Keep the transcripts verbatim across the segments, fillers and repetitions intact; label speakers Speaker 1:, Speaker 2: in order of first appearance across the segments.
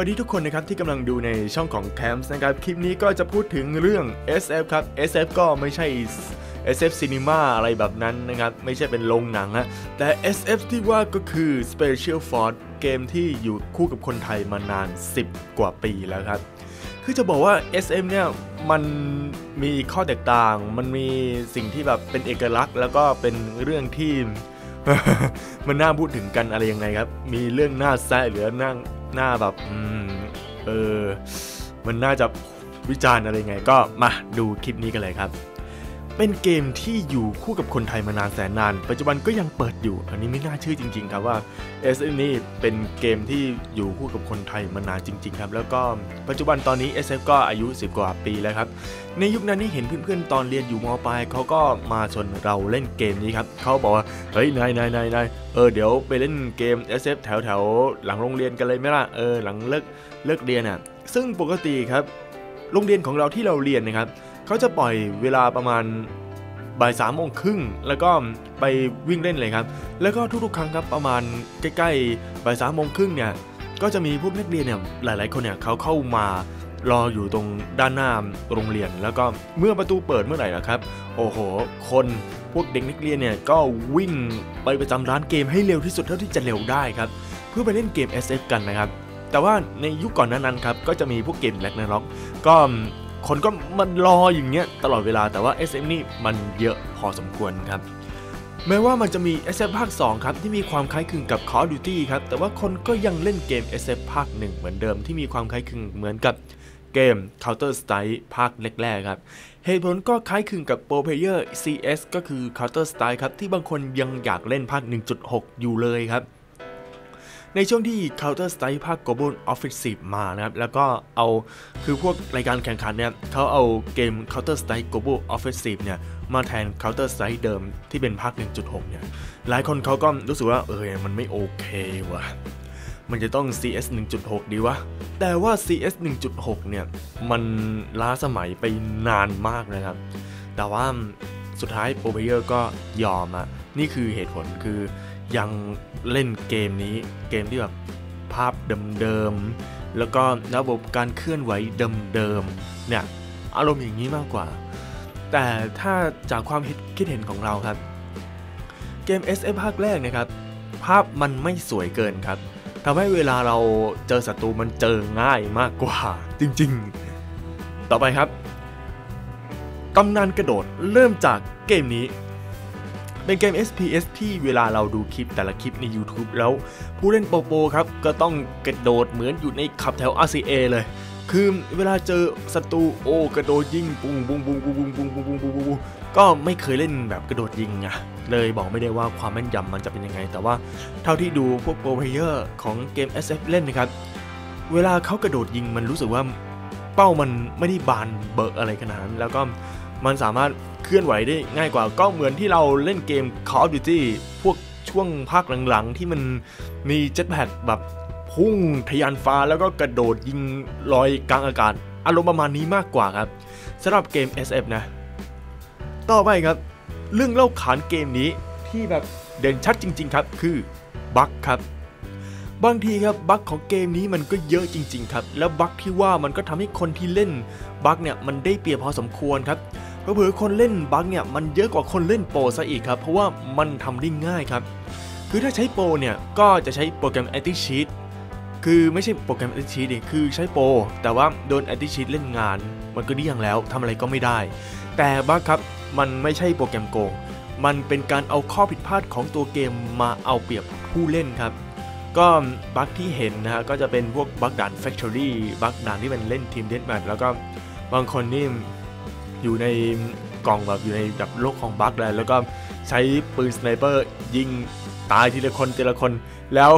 Speaker 1: ดีทุกคนนะครับที่กำลังดูในช่องของ Camps นะครับคลิปนี้ก็จะพูดถึงเรื่อง เอส เอฟ ครับ เอส เอฟ ก็ไม่ใช่ เอส เอฟ Cinema อะไรแบบนั้นนะครับไม่ใช่เป็นโรงหนังฮะแต่ เอส เอฟ ที่ว่าก็คือ Special Force เกมที่อยู่คู่กับคนไทยมานานสิบกว่าปีแล้วครับคือจะบอกว่า เอส เอฟ เนี่ยมันมีข้อแตกต่างมันมีสิ่งที่แบบเป็นเอกลักษณ์แล้วก็เป็นเรื่องที่ มันน่าพูดถึงกันอะไรยังไงครับมีเรื่องน่าแซะหรือนั่งหน้าแบบอืมเออมันน่าจะวิจารณ์อะไรไงก็มาดูคลิปนี้กันเลยครับเป็นเกมที่อยู่คู่กับคนไทยมานานแสนนานปัจจุบันก็ยังเปิดอยู่อันนี้ไม่น่าเชื่อจริงๆครับว่า เอส เอฟ นี่เป็นเกมที่อยู่คู่กับคนไทยมานานจริงๆครับแล้วก็ปัจจุบันตอนนี้ เอส เอฟ ก็อายุสิบกว่าปีแล้วครับในยุคนั้นนี่เห็นเพื่อนๆตอนเรียนอยู่ม.ปลายเขาก็มาชวนเราเล่นเกมนี้ครับเขาบอกว่าเฮ้ยนายนายนายนายเออเดี๋ยวไปเล่นเกม เอส เอฟ แถวแถวหลังโรงเรียนกันเลยไหมล่ะเออหลังเลิกเลิกเรียนอ่ะซึ่งปกติครับโรงเรียนของเราที่เราเรียนนะครับเขาจะปล่อยเวลาประมาณบ่ายสามโมงครึ่งแล้วก็ไปวิ่งเล่นเลยครับแล้วก็ทุกๆครั้งครับประมาณใกล้ๆบ่ายสามโมงครึ่งเนี่ยก็จะมีพวกนักเรียนเนี่ยหลายๆคนเนี่ยเขาเข้ามารออยู่ตรงด้านหน้าโรงเรียนแล้วก็เมื่อประตูเปิดเมื่อไหร่ล่ะครับโอ้โหคนพวกเด็กนักเรียนเนี่ยก็วิ่งไปประจำร้านเกมให้เร็วที่สุดเท่าที่จะเร็วได้ครับเพื่อไปเล่นเกม เอส เอฟ กันนะครับแต่ว่าในยุคก่อนนั้นครับก็จะมีพวกเกมแร็กนาร็อกก็คนก็มันรออย่างเงี้ยตลอดเวลาแต่ว่า เอส เอฟ นี่มันเยอะพอสมควรครับแม้ว่ามันจะมี เอส เอฟ ภาคสองครับที่มีความคล้ายคลึงกับ Call of Duty ครับแต่ว่าคนก็ยังเล่นเกม เอส เอฟ ภาคหนึ่งเหมือนเดิมที่มีความคล้ายคลึงเหมือนกับเกม Counter Strike ภาคแรกๆครับเหตุผลก็คล้ายคลึงกับ Pro Player ซี เอส ก็คือ Counter Strike ครับที่บางคนยังอยากเล่นภาค หนึ่งจุดหก อยู่เลยครับในช่วงที่ Counter Strike ภาค Global Offensive มานะครับแล้วก็เอาคือพวกรายการแข่งขันเนี่ยเขาเอาเกม Counter Strike Global Offensive เนี่ยมาแทน Counter Strike เดิมที่เป็นภาค หนึ่งจุดหก เนี่ยหลายคนเขาก็รู้สึกว่าเออมันไม่โอเคว่ะมันจะต้อง ซี เอส หนึ่งจุดหก ดีวะแต่ว่า ซี เอส หนึ่งจุดหก เนี่ยมันล้าสมัยไปนานมากนะครับแต่ว่าสุดท้าย Pro Player ก็ยอมอ่ะนี่คือเหตุผลคือยังเล่นเกมนี้เกมที่แบบภาพเดิมๆแล้วก็ระบบการเคลื่อนไหวเดิมๆเนี่ยอารมณ์อย่างนี้มากกว่าแต่ถ้าจากความคิดเห็นของเราครับเกม เอส เอฟ ภาคแรกนะครับภาพมันไม่สวยเกินครับทำให้เวลาเราเจอศัตรูมันเจอง่ายมากกว่าจริงๆต่อไปครับตำนานกระโดดเริ่มจากเกมนี้เป็นเกม เอส พี เอส ที่เวลาเราดูคลิปแต่ละคลิปใน YouTube แล้วผู้เล่นโปรโปรครับก็ต้องกระโดดเหมือนอยู่ในขับแถว อาร์ ซี เอ เลยคือเวลาเจอศัตรูโอ้กระโดดยิงปุ้งปุ้งปุ้งปุ้งปุ้งปุ้งปุ้งปุ้งปุ้งปุ้งก็ไม่เคยเล่นแบบกระโดดยิงไงเลยบอกไม่ได้ว่าความแม่นยำมันจะเป็นยังไงแต่ว่าเท่าที่ดูพวกโปรเพลเยอร์ของเกม เอส เอฟ เล่นนะครับเวลาเขากระโดดยิงมันรู้สึกว่าเป้ามันไม่ได้บานเบอะอะไรขนาดนั้นแล้วก็มันสามารถเคลื่อนไหวได้ง่ายกว่าก็เหมือนที่เราเล่นเกม Call of Duty พวกช่วงภาคหลังๆที่มันมีเจ็ตแพ็คแบบพุ่งทะยานฟ้าแล้วก็กระโดดยิงลอยกลางอากาศอารมณ์ประมาณนี้มากกว่าครับสำหรับเกม เอส เอฟ นะต่อไปครับเรื่องเล่าขานเกมนี้ที่แบบเด่นชัดจริงๆครับคือบั๊กครับบางทีครับบั๊กของเกมนี้มันก็เยอะจริงๆครับแล้วบั๊กที่ว่ามันก็ทำให้คนที่เล่นบั๊กเนี่ยมันได้เปรียบพอสมควรครับเผื่อคนเล่นบั๊กเนี่ยมันเยอะกว่าคนเล่นโปรซะอีกครับเพราะว่ามันทำได้ง่ายครับคือถ้าใช้โปรเนี่ยก็จะใช้โปรแกรม Anti Cheat คือไม่ใช่โปรแกรม Anti Cheat ดิคือใช้โปรแต่ว่าโดน Anti Cheat เล่นงานมันก็เดี่ยงแล้วทำอะไรก็ไม่ได้แต่บั๊กครับมันไม่ใช่โปรแกรมโกงมันเป็นการเอาข้อผิดพลาดของตัวเกมมาเอาเปรียบผู้เล่นครับก็บั๊กที่เห็นนะฮะก็จะเป็นพวกบั๊กด่าน Factory บั๊กด่านที่เป็นเล่นทีมเดธแมทแล้วก็บางคนนี่อยู่ในกล่องแบบอยู่ในแบบโลกของบั๊กเลยแล้วก็ใช้ปืนสไนเปอร์ยิงตายทีละคนทีละคนแล้ว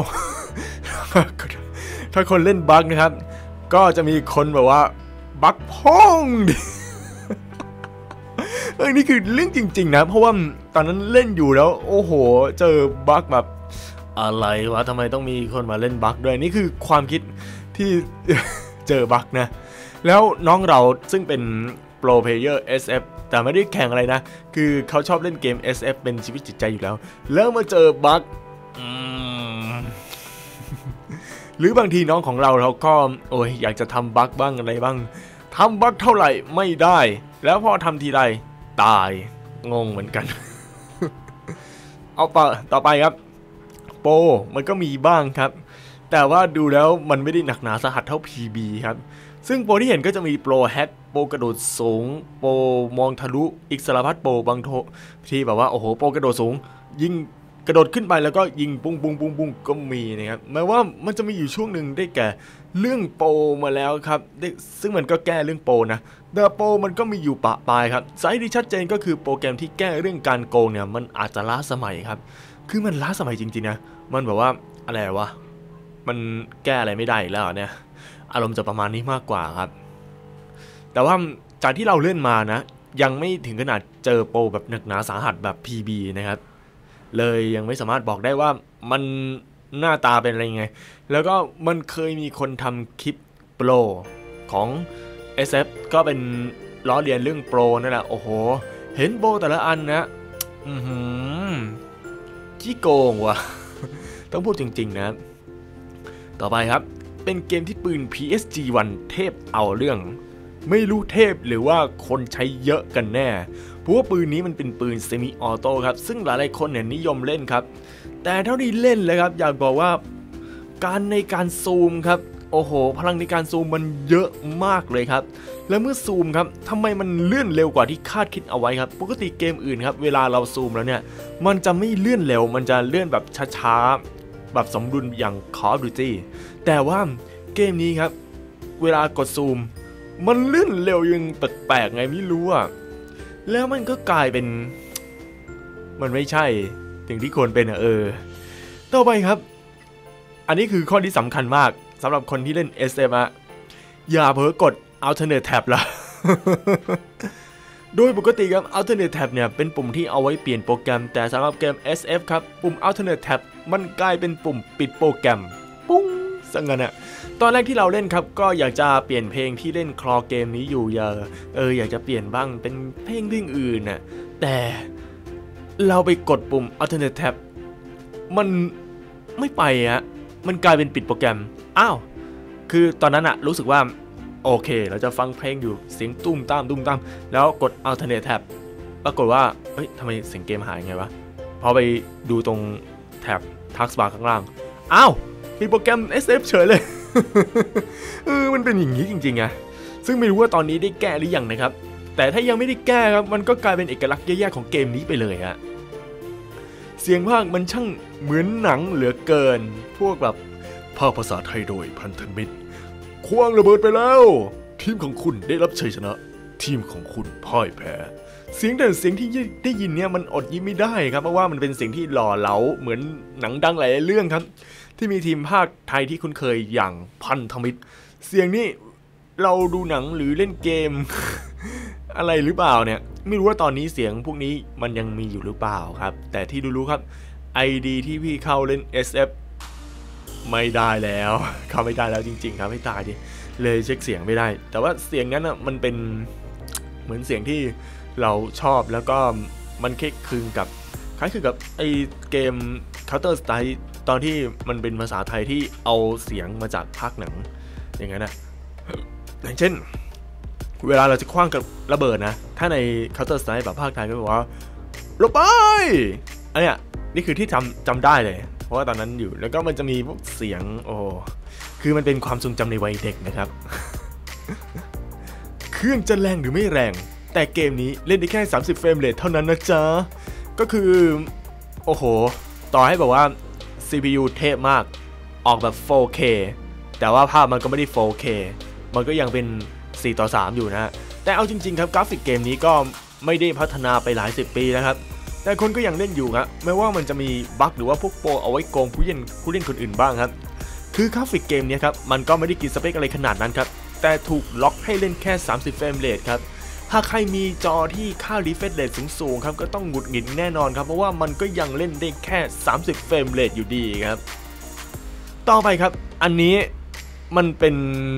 Speaker 1: ถ้าคนเล่นบั๊กนะครับก็จะมีคนแบบว่าบั๊กพ้องเอ้ยนี่คือเรื่องจริงๆนะเพราะว่าตอนนั้นเล่นอยู่แล้วโอ้โหเจอบั๊กแบบอะไรวะทำไมต้องมีคนมาเล่นบั๊กด้วยนี่คือความคิดที่ เจอบั๊กนะแล้วน้องเราซึ่งเป็นโปรเพลเยอร์ เอส เอฟ แต่ไม่ได้แข่งอะไรนะคือเขาชอบเล่นเกม เอส เอฟ เป็นชีวิตจิตใจอยู่แล้วแล้วมาเจอบั๊กหรือบางทีน้องของเราเราก็โอ้ยอยากจะทำบั๊กบ้างอะไรบ้างทำบั๊กเท่าไหร่ไม่ได้แล้วพอทำทีไรตายงงเหมือนกัน เอาไปต่อไปครับโปรมันก็มีบ้างครับแต่ว่าดูแล้วมันไม่ได้หนักหนาสาหัสเท่า พี บี ครับซึ่งโปรที่เห็นก็จะมีโปรแฮกโปรกระโดดสูงโปรมองทะลุอีกสารพัดโปรบางโทที่แบบว่าโอ้โหโปรกระโดดสูงยิงกระโดดขึ้นไปแล้วก็ยิงปุ้งปุ้งปุ้งปุ้งก็มีนะครับแม้ว่ามันจะมีอยู่ช่วงหนึ่งได้แก่เรื่องโปรมาแล้วครับซึ่งมันก็แก้เรื่องโปรนะแต่โปรมันก็มีอยู่ปะปลายครับสาเหตุที่ชัดเจนก็คือโปรแกรมที่แก้เรื่องการโกงเนี่ยมันอาจจะล้าสมัยครับคือมันล้าสมัยจริงๆนะมันแบบว่าอะไรวะมันแก้อะไรไม่ได้แล้วเนี่ยอารมณ์จะประมาณนี้มากกว่าครับแต่ว่าจากที่เราเล่นมานะยังไม่ถึงขนาดเจอโปรแบบหนักหนาสาหัสแบบ พี บี นะครับเลยยังไม่สามารถบอกได้ว่ามันหน้าตาเป็นอะไรไงแล้วก็มันเคยมีคนทำคลิปโปรของ เอส เอฟ ก็เป็นล้อเลียนเรื่องโปรนั่นแหละโอ้โหเห็นโปรแต่ละอันนะอือหือขี้โกงว่ะ ต้องพูดจริงๆนะต่อไปครับเป็นเกมที่ปืน พี เอส จี วัน เทพเอาเรื่องไม่รู้เทพหรือว่าคนใช้เยอะกันแน่เพราะว่าปืนนี้มันเป็นปืนเซมิออโต้ครับซึ่งหลายๆคนเนี่ยนิยมเล่นครับแต่เท่าที่เล่นเลยครับอยากบอกว่าการในการซูมครับโอ้โหพลังในการซูมมันเยอะมากเลยครับและเมื่อซูมครับทำไมมันเลื่อนเร็วกว่าที่คาดคิดเอาไว้ครับปกติเกมอื่นครับเวลาเราซูมแล้วเนี่ยมันจะไม่เลื่อนเร็วมันจะเลื่อนแบบช้าๆแบบสมดุลอย่าง Call of Duty แต่ว่าเกมนี้ครับเวลากดซูมมันเลื่อนเร็วยังแปลกๆไงไม่รู้อ่ะแล้วมันก็กลายเป็นมันไม่ใช่สิ่งที่ควรเป็นอะเออต่อไปครับอันนี้คือข้อที่สำคัญมากสำหรับคนที่เล่น เอส เอฟ อะอย่าเผลอกด Alternate Tab ละ โดยปกติครับ Alternate Tab เนี่ยเป็นปุ่มที่เอาไว้เปลี่ยนโปรแกรมแต่สำหรับเกม เอส เอฟ ครับปุ่ม Alternate Tab มันกลายเป็นปุ่มปิดโปรแกรมปุ้งสังเกตอะตอนแรกที่เราเล่นครับก็อยากจะเปลี่ยนเพลงที่เล่นคลอเกมนี้อยู่อย่าเอออยากจะเปลี่ยนบ้างเป็นเพลงเพลงอื่นน่ะแต่เราไปกดปุ่ม Alternate Tab มันไม่ไปอะมันกลายเป็นปิดโปรแกรมอ้าวคือตอนนั้นอะรู้สึกว่าโอเคเราจะฟังเพลงอยู่เสียงตุ้มตามตุ้มตามแล้วกด Alternate Tab ปรากฏว่าเฮ้ยทำไมเสียงเกมหายไงวะพอไปดูตรงแท็บ Taskbar ข้างล่างอ้าวมีโปรแกรม เอส เอฟ เฉยเลย เออมันเป็นอย่างนี้จริงๆอะซึ่งไม่รู้ว่าตอนนี้ได้แก้หรือยังนะครับแต่ถ้ายังไม่ได้แก้ครับมันก็กลายเป็นเอกลักษณ์แย่ๆของเกมนี้ไปเลยฮะเสียงภาคมันช่างเหมือนหนังเหลือเกินพวกแบบภาคภาษาไทยโดยพันธมิตรคว้างระเบิดไปแล้วทีมของคุณได้รับชัยชนะทีมของคุณพ่ายแพ้เสียงแต่เสียงที่ได้ยินเนี่ยมันอดยิ้มไม่ได้ครับเพราะว่ามันเป็นเสียงที่หล่อเหลาเหมือนหนังดังหลายเรื่องครับที่มีทีมภาคไทยที่คุ้นเคยอย่างพันธมิตรเสียงนี้เราดูหนังหรือเล่นเกม อะไรหรือเปล่าเนี่ยไม่รู้ว่าตอนนี้เสียงพวกนี้มันยังมีอยู่หรือเปล่าครับแต่ที่รู้ๆครับ ไอ ดี ที่พี่เข้าเล่น เอส เอฟ ไม่ได้แล้วเข้าไม่ได้แล้วจริงๆครับให้ตายดิเลยเช็คเสียงไม่ได้แต่ว่าเสียงนั้นอ่ะมันเป็นเหมือนเสียงที่เราชอบแล้วก็มันคล้ายคลึงกับคล้ายคลึงกับไอเกม Counter Strike ตอนที่มันเป็นภาษาไทยที่เอาเสียงมาจากภาคหนังอย่างนั้นนะอย่างเช่นเวลาเราจะคว้างกับระเบิดนะถ้าใน Counter Strike แบบภาคไทยก็บอกว่าลงไปอันเนี้ยนี่คือที่จำจำได้เลยเพราะว่าตอนนั้นอยู่แล้วก็มันจะมีพวกเสียงโอ้คือมันเป็นความทรงจำในวัยเด็กนะครับ เครื่องจะแรงหรือไม่แรงแต่เกมนี้เล่นได้แค่สามสิบเฟรมเรทเท่านั้นนะจ๊ะก็คือโอ้โหต่อให้แบบว่า ซี พี ยู เทพมากออกแบบ โฟร์เค แต่ว่าภาพมันก็ไม่ได้ โฟร์เค มันก็ยังเป็นสี่ต่อสามอยู่นะแต่เอาจริงๆครับกราฟิกเกมนี้ก็ไม่ได้พัฒนาไปหลายสิบปีแล้วครับแต่คนก็ยังเล่นอยู่ครับแม้ว่ามันจะมีบั๊กหรือว่าพวกโปรเอาไว้โกงผู้เล่นผู้เล่นคนอื่นบ้างครับคือกราฟิกเกมนี้ครับมันก็ไม่ได้กินสเปคอะไรขนาดนั้นครับแต่ถูกล็อกให้เล่นแค่สามสิบเฟรมเรทครับหากใครมีจอที่ค่า refresh rate สูงๆครับก็ต้องหงุดหงิดแน่นอนครับเพราะว่ามันก็ยังเล่นได้แค่สามสิบเฟรมเรทอยู่ดีครับต่อไปครับอันนี้มันเป็น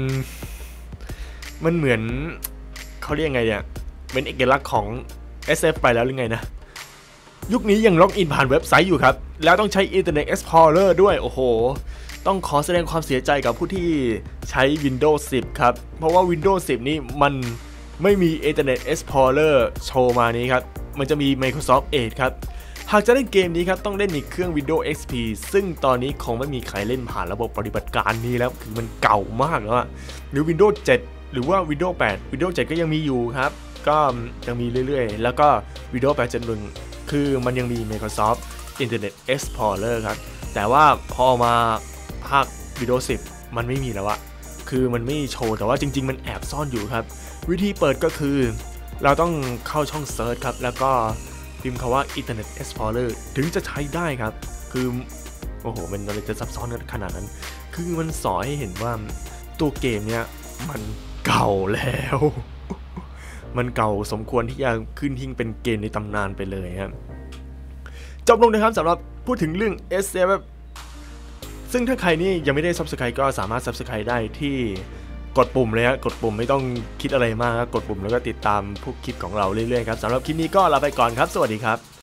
Speaker 1: มันเหมือนเขาเรียกไงเนี่ยเป็นเอกลักษณ์ของ เอส เอฟ ไปแล้วหรือไงนะยุคนี้ยังล็อกอินผ่านเว็บไซต์อยู่ครับแล้วต้องใช้ Internet Explorer ด้วยโอ้โหต้องขอแสดงความเสียใจกับผู้ที่ใช้ Windows สิบ ครับเพราะว่า Windows สิบ นี้มันไม่มี Internet Explorer โชว์มานี้ครับมันจะมี Microsoft Edge ครับหากจะเล่นเกมนี้ครับต้องเล่นในเครื่อง Windows เอ็กซ์ พี ซึ่งตอนนี้คงไม่มีใครเล่นผ่านระบบปฏิบัติการนี้แล้วคือมันเก่ามากแล้วอะหรือ Windows เจ็ด หรือว่า Windows แปด Windows เจ็ด ก็ยังมีอยู่ครับก็ยังมีเรื่อยๆแล้วก็ Windows แปด จุดหนึ่ง คือมันยังมี Microsoft Internet Explorer ครับแต่ว่าพอมาภาค Windows สิบ มันไม่มีแล้วอะคือมันไม่โชว์แต่ว่าจริงๆมันแอบซ่อนอยู่ครับวิธีเปิดก็คือเราต้องเข้าช่อง Search ครับแล้วก็พิมพ์คำว่า Internet Explorer ถึงจะใช้ได้ครับคือโอ้โหมันอะไรจะซับซ้อนขนาดนั้นคือมันสอนให้เห็นว่าตัวเกมเนี้ยมันเก่าแล้วมันเก่าสมควรที่จะขึ้นหิ้งเป็นเกมในตำนานไปเลยครับจบลงนะครับสำหรับพูดถึงเรื่อง เอส เอฟ ซึ่งถ้าใครนี่ยังไม่ได้ Subscribe ก็สามารถ Subscribe ได้ที่กดปุ่มเลยฮะกดปุ่มไม่ต้องคิดอะไรมากกดปุ่มแล้วก็ติดตามพวกคลิปของเราเรื่อยๆครับสำหรับคลิปนี้ก็ลาไปก่อนครับสวัสดีครับ